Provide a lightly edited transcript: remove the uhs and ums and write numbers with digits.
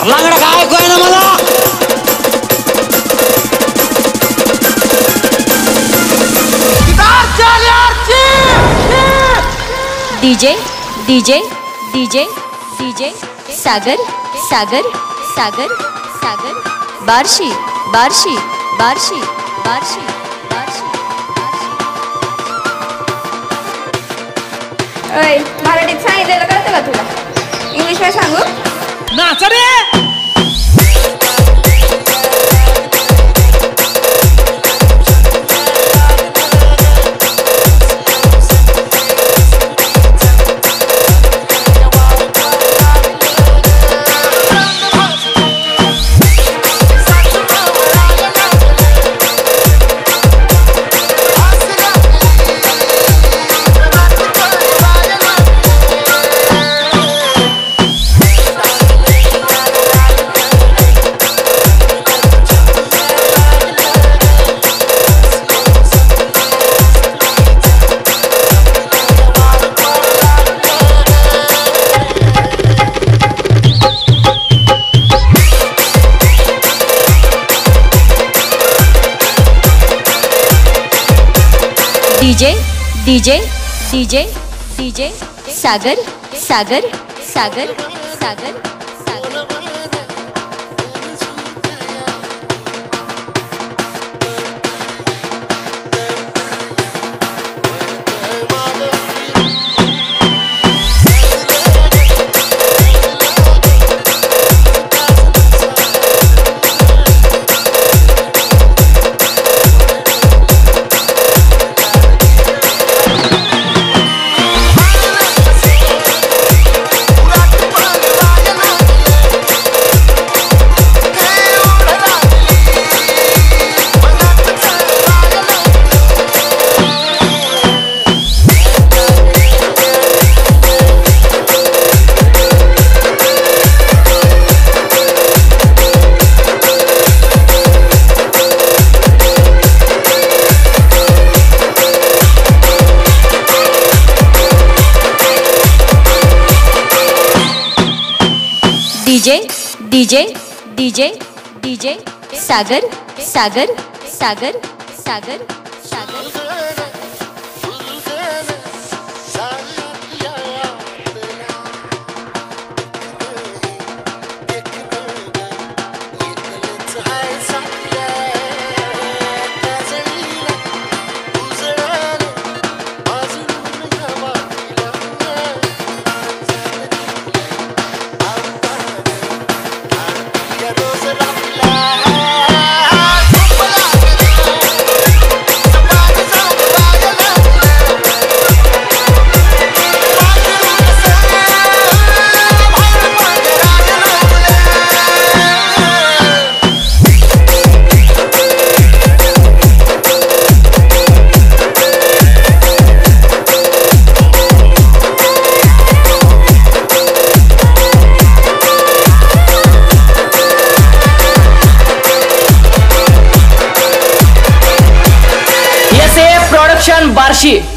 लांगडा काय ऐकू ना मला. DJ DJ DJ DJ Sagar Sagar Sagar Sagar Barshi Barshi Barshi Barshi Barshi. ओय मराठीत सांगितलेलं कळतं का तुला? इंग्लिश मध्ये सांगू? नाच रे. DJ DJ DJ DJ Sagar Sagar Sagar Sagar Sagar. DJ DJ DJ DJ Sagar Sagar Sagar Sagar Sagar. Barshi.